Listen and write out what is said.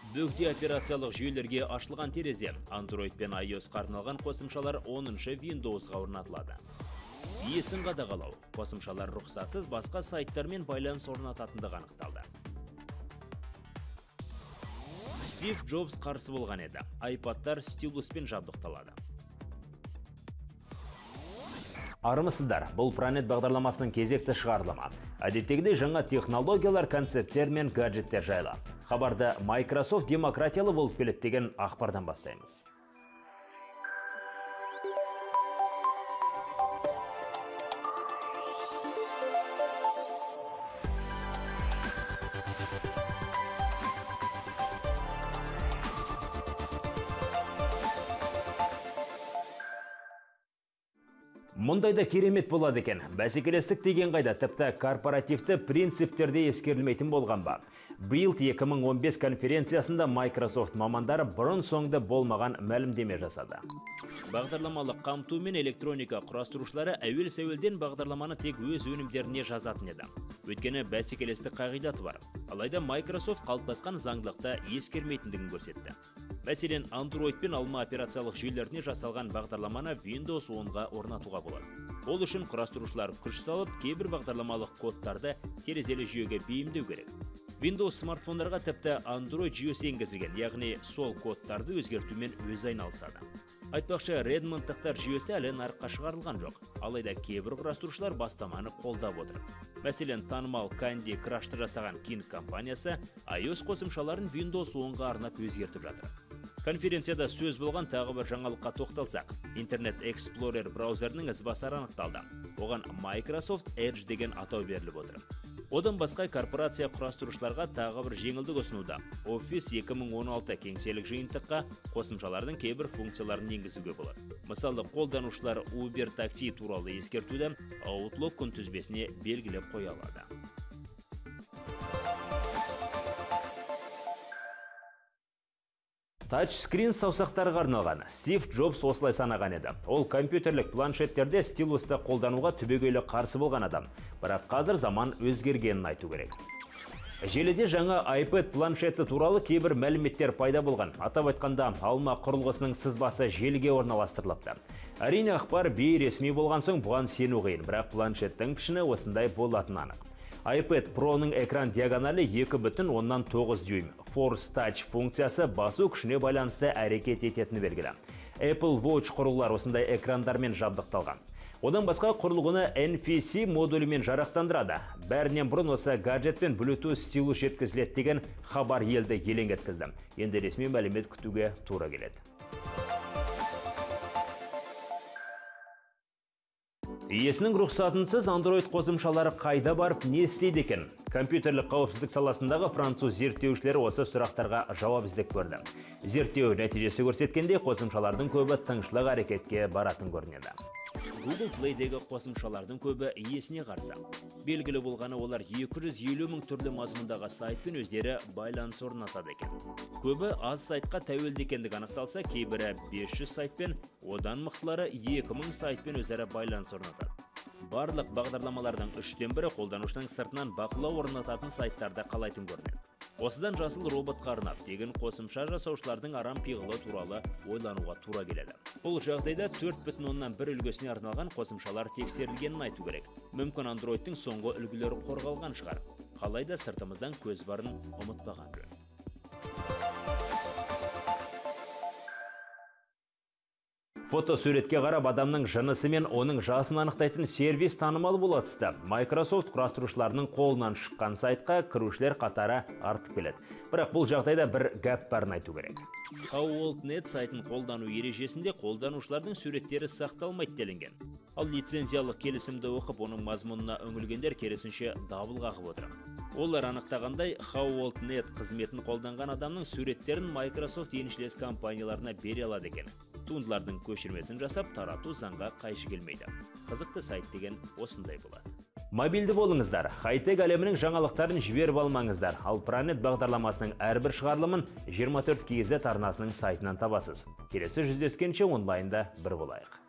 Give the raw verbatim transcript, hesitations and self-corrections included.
Бөгде операциялық жүйелерге ашылған терезе, Android пен iOS-қа арналған қосымшалар оныншы Windows-ға орнатылады. Иесін қадағалау, қосымшалар рұқсатсыз басқа сайттармен байланыс орнататындығы анықталды. Стив Джобс қарсы болған еді. iPad'тар стилуспен жабдықталады. Армысыздар, бұл Planet бағдарламасының кезекті шығарылымы. Әдеттегідей жаңа технологиялар, концепттер мен гаджеттер жайлы. Хабарды Microsoft демократиялы болып келеді деген ақпардан бастаймыз. Мұндайда керемет болады екен. Бәсекелестік деген қайда, тіпті корпоративті принциптерде ескерілмейтін болған ба. Build екі мың он бес конференциясында Microsoft мамандары бұрын соңды болмаған мәлімдеме жасады. Бағдарламалық қамту мен электроника құрастырушылары әуел-сәуелден бағдарламаны тек өз өнімдеріне жазатын еді. Өйткені бәсекелестік қағидаты бар. Алайда Microsoft қалыптасқан заңдылықты ескермейтіндігін көрсетті. Мәселен, Android пен Alma операциялық жүйелеріне жасалған бағдарламаны Windows онға орнатуға болады. Ол үшін құрастырушылар күш салып, кейбір бағдарламалық кодтарды терезелі жүйеге бейімдеу керек. Windows смартфондарға тіпті Android жүйесі енгізілген, яғни сол кодтарды өзгертумен өзі айналысады. Айтпақшы, Redmond-тықтар жүйесі әлі нарыққа шығарылған жоқ, алайда кейбір құрастырушылар бастаманы қолдап отыр. Мәселен, танымал Candy Crush'ты жасаған King компаниясы iOS қосымшаларын Windows онға арнап өзгертіп жатыр. Конференцияда сөз болған тағы бір жаңалыққа тоқталсақ, Internet Explorer браузерінің ізбасары анықталды. Оған Microsoft Edge деген атау беріліп отыр. Одан басқа корпорация құрастырушыларға тағы бір жеңілдік ұсынуда. Office екі мың он алты кеңселік жиынтыққа қосымшалардың кейбір функцияларын енгізуге болады. Мысалы, қолданушылар Uber такси туралы ескертуді Outlook күнтізбесіне белгілеп қоя алады. Тачскрин саусақтарға арналған. Стив Джобс осылай санаған еді. Ол компьютерлік планшеттерде стилусты қолдануға түбегейлі қарсы болған адам. Бірақ қазір заман өзгергенін айту керек. Желіде жаңа iPad планшеті туралы кейбір мәліметтер пайда болған. Атап айтқанда, Alma құрылғысының сызбасы желіге орналастырылыпты. Әрине, ақпар бейресми болған соң бұған сену қиын, бірақ планшеттің пішіні осындай болатыны анық. iPad Pro-ның экран диагоналі екі бүтін оннан тоғыз дюйм. Force Touch функциясы басу күшіне байланысты әрекет ететіні белгілі. Apple Watch құрылғылар осындай экрандармен жабдықталған. Одан басқа құрылғыны Эн Эф Си модулімен жарақтандырады. Бәрінен бұрын осы гаджет пен Bluetooth стилус жеткізіледі деген хабар елді елең еткізді. Енді ресми мәлімет күтуге тура келеді. Иесінің рұқсатынсыз Android қосымшалары қайда барып не істейді екен? Компьютерлік қауіпсіздік саласындағы француз зерттеушілері осы сұрақтарға жауап іздеп көрді. Зерттеу нәтижесі көрсеткенде қосымшалардың көбі тыңшылық әрекетке баратын көрінеді. Google Play-дегі қосымшалардың көбі иесіне қарсы. Белгілі болғаны олар екі жүз елу мың түрлі мазмұндағы сайтпен өздері байланыс орнатады екен. Көбі аз сайтқа тәуелді екендігі анықталса, кейбірі бес жүз сайтпен, одан мықтылары екі мың сайтпен өзара байланыс орнатады. Барлық бағдарламалардың үштен бірі қолданушының сыртынан бақылау орнататын сайттарда қалайтын көрінеді. Осыдан жасыл роботқа арнап, тегін қосымша жасаушылардың арам пиғылы туралы ойлануға тура келеді. Бұл жағдайда төрт бүтін оннан бір үлгісіне арналған қосымшалар тексерілгенін айту керек. Мүмкін Android'тың соңғы үлгілері қорғалған шығар. Қалайда сыртымыздан көз барын ұмытпаған жөн. Фотосуретке қарап адамның жынысы мен оның жасын анықтайтын сервис танымал бола түсті. Microsoft құрастырушыларының қолынан шыққан сайтқа кірушілер қатары артып келеді. Бірақ бұл жағдайда бір гәп барын айту керек. How Old Net сайтын қолдану ережесінде қолданушылардың суреттері сақталмайды делінген. Ал лицензиялық келісімді оқып, оның мазмұнына үңілгендер керісінше дабыл қағып отыр. Олар анықтағандай, How Old Net қызметін қолданған адамның суреттерін Microsoft еншілес компанияларына бере алады екен. Туындылардың көшірмесін жасап, тарату заңға қайшы келмейді. Қызықты сайт деген осындай болады. Мобильді болыңыздар, хай-тек әлемінің жаңалықтарын жіберіп алмаңыздар. Ал Planet бағдарламасының әрбір шығарылымын жиырма төрт кз арнасының сайтынан табасыз. Келесі жүздескенше онлайнда бір болайық.